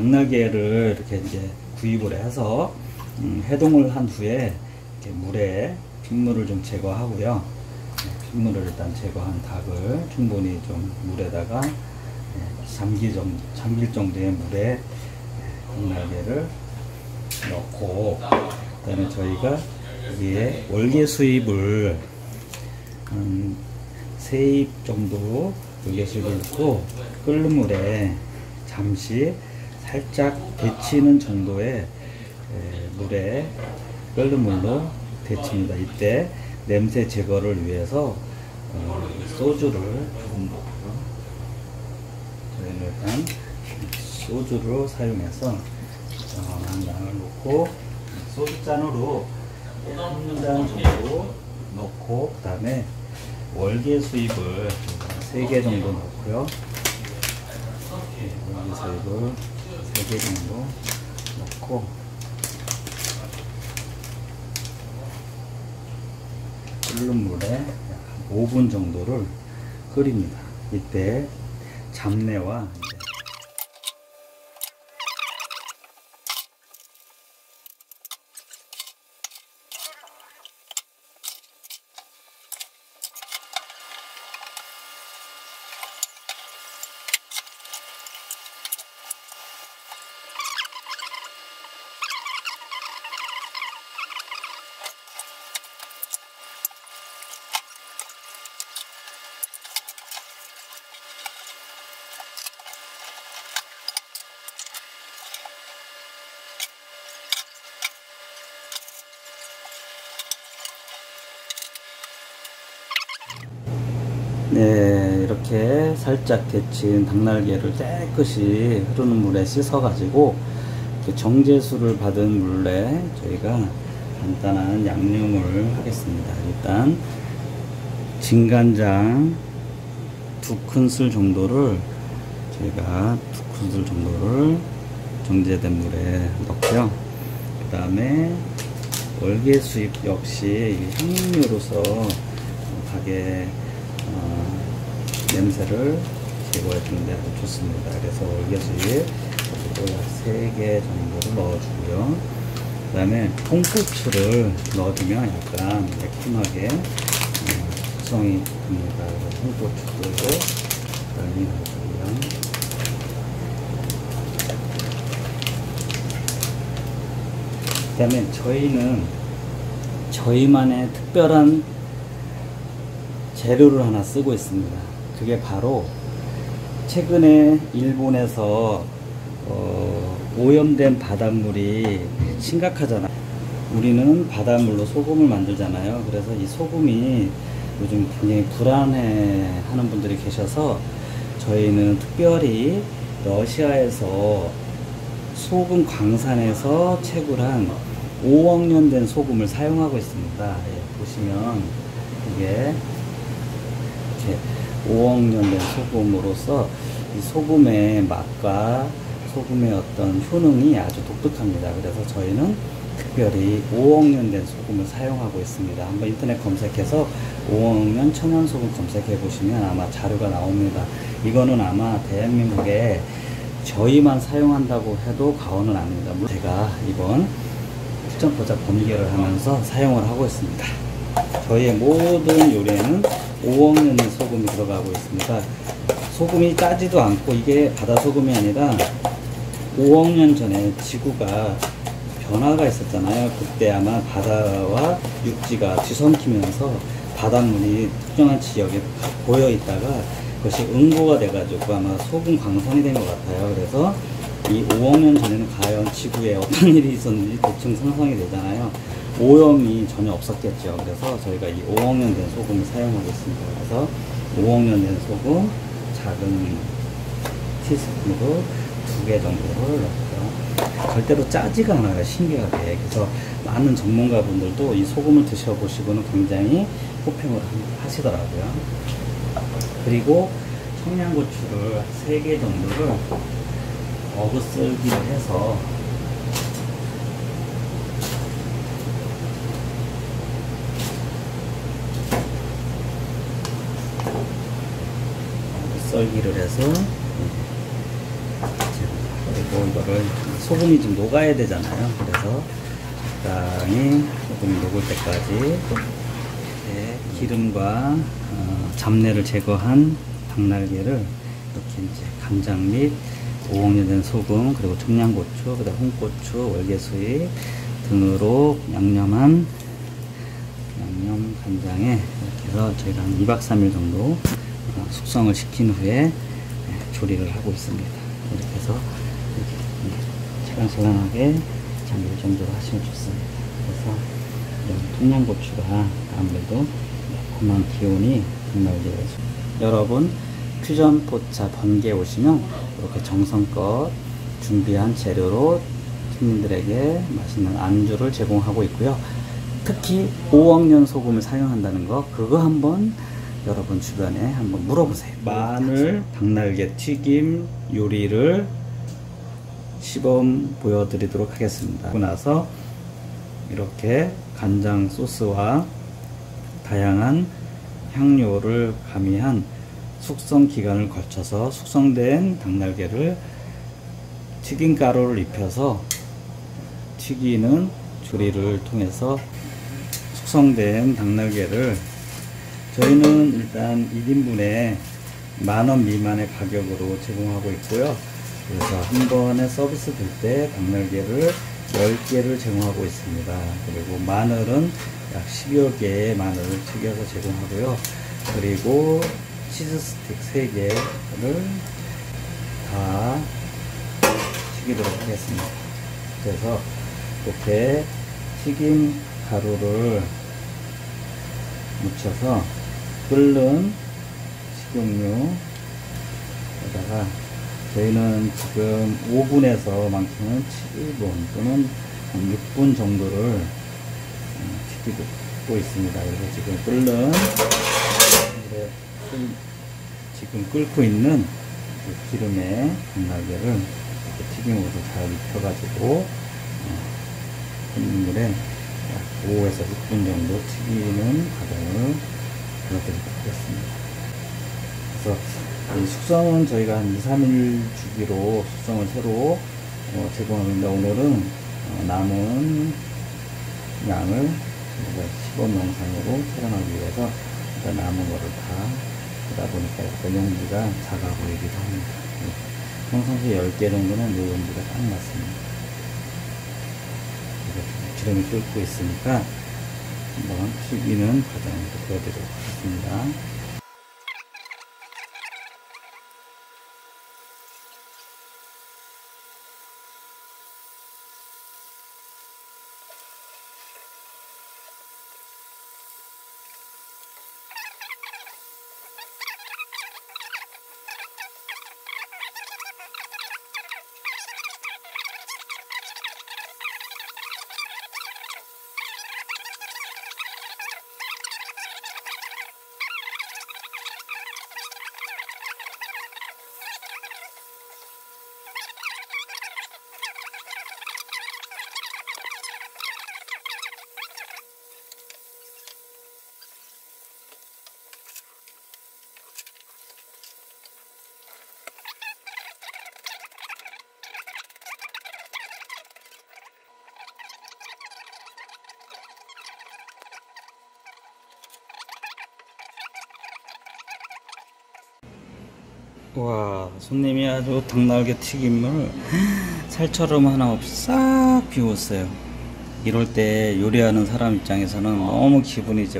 당나귀를 이렇게 이제 구입을 해서 해동을 한 후에 이렇게 물에 핏물을 좀 제거하고요. 핏물을 일단 제거한 닭을 충분히 좀 물에다가 잠길 정도의 물에 당나귀를 넣고, 그 다음에 저희가 여기에 월계 수잎을 한 3잎 정도 월계 수잎을 넣고 끓는 물에 잠시 살짝 데치는 정도의 물에 끓는 물로 데칩니다. 이때 냄새 제거를 위해서 소주를 조금 넣고요. 저희는 일단 소주를 사용해서 한 양을 넣고 소주잔으로 한 잔 정도 넣고, 그 다음에 월계 수잎을 3개 정도 넣고요. 월계 수잎을 3개 정도 넣고 끓는 물에 약 5분 정도를 끓입니다. 이때 잡내와 이렇게 살짝 데친 닭날개를 깨끗이 흐르는 물에 씻어 가지고 정제수를 받은 물에 저희가 간단한 양념을 하겠습니다. 일단 진간장 2큰술 정도를 저희가 2큰술 정도를 정제된 물에 넣고요. 그 다음에 월계 수잎 역시 향료로서 닭의 냄새를 제거해 주는데 아주 좋습니다. 그래서 월계 수잎 3개 정도를 넣어주고요. 그 다음에 홍고추를 넣어주면 약간 매콤하게 숙성이 됩니다. 홍고추도 적당히 넣어주고요. 그 다음에 저희는 저희만의 특별한 재료를 하나 쓰고 있습니다. 그게 바로 최근에 일본에서 오염된 바닷물이 심각하잖아요. 우리는 바닷물로 소금을 만들잖아요. 그래서 이 소금이 요즘 굉장히 불안해 하는 분들이 계셔서 저희는 특별히 러시아에서 소금 광산에서 채굴한 5억 년 된 소금을 사용하고 있습니다. 보시면 이게 이렇게 5억 년 된 소금으로서 이 소금의 맛과 소금의 어떤 효능이 아주 독특합니다. 그래서 저희는 특별히 5억 년 된 소금을 사용하고 있습니다. 한번 인터넷 검색해서 5억 년 천연 소금 검색해 보시면 아마 자료가 나옵니다. 이거는 아마 대한민국에 저희만 사용한다고 해도 과언은 아닙니다. 제가 이번 특전포작 범위계를 하면서 사용을 하고 있습니다. 저희의 모든 요리에는 5억 년 된 소금이 들어가고 있습니다. 소금이 짜지도 않고 이게 바다 소금이 아니라 5억 년 전에 지구가 변화가 있었잖아요. 그때 아마 바다와 육지가 뒤섞이면서 바닷물이 특정한 지역에 고여 있다가 그것이 응고가 돼가지고 아마 소금 광선이 된 것 같아요. 그래서 이 5억 년 전에는 과연 지구에 어떤 일이 있었는지 대충 상상이 되잖아요. 오염이 전혀 없었겠죠. 그래서 저희가 이 5억 년 된 소금을 사용하고 있습니다. 그래서 5억 년 된 소금 작은 티스푼으로 2개 정도를 넣고요. 절대로 짜지가 않아요. 신기하게. 그래서 많은 전문가분들도 이 소금을 드셔보시고는 굉장히 호평을 하시더라고요. 그리고 청양고추를 3개 정도를 어그썰기를 해서 썰기를 해서 그리고 이거를 소금이 좀 녹아야 되잖아요. 그래서 적당히 소금이 녹을 때까지 이렇게 기름과 잡내를 제거한 닭날개를 이렇게 이제 간장 및 5억년 된 소금, 그리고 청양고추, 그다음 홍고추, 월계수잎 등으로 양념한 양념 간장에 이렇게 해서 저희가 한 2박 3일 정도 숙성을 시킨 후에 조리를 하고 있습니다. 이렇게 해서 이렇게 찰랑찰랑하게 잠길 정도로 하시면 좋습니다. 그래서 이런 청양고추가 아무래도 매콤한 기운이 닭날개에서, 여러분 퓨전 포차 번개 오시면 이렇게 정성껏 준비한 재료로 손님들에게 맛있는 안주를 제공하고 있고요. 특히 5억년 소금을 사용한다는 거, 그거 한번 여러분 주변에 한번 물어보세요. 마늘 닭날개 튀김 요리를 시범 보여드리도록 하겠습니다. 그리고 나서 이렇게 간장 소스와 다양한 향료를 가미한 숙성 기간을 거쳐서 숙성된 닭날개를 튀김가루를 입혀서 튀기는 조리를 통해서 숙성된 닭날개를 저희는 일단 1인분에 10,000원 미만의 가격으로 제공하고 있고요. 그래서 한 번에 서비스 될 때 닭날개를 10개를 제공하고 있습니다. 그리고 마늘은 약 10여 개의 마늘을 튀겨서 제공하고요. 그리고 치즈 스틱 3개를 다 튀기도록 하겠습니다. 그래서 이렇게 튀김 가루를 묻혀서 끓는 식용유에다가 저희는 지금 오븐에서 많게는 7분 또는 6분 정도를 튀기고 있습니다. 그래서 지금 끓는 지금 끓고 있는 기름에 닭날개를 이렇게 튀김으로 잘 익혀가지고 끓는 물에 약 5에서 6분 정도 튀기는 과정을 보여드리도록 하겠습니다. 그래서 이 숙성은 저희가 한 2-3일 주기로 숙성을 새로 제공합니다. 오늘은 남은 양을 시범 영상으로 촬영하기 위해서 남은 거를 다 하다 보니까 약간 용기가 작아 보이기도 합니다. 평상시에 10개 정도는 이 용기가 딱 맞습니다. 기름이 끓고 있으니까 한번 튀기는 과정을 보여드리도록 하겠습니다. 와, 손님이 아주 닭날개 튀김을 살처럼 하나 없이 싹 비웠어요. 이럴 때 요리하는 사람 입장에서는 너무 기분이 이제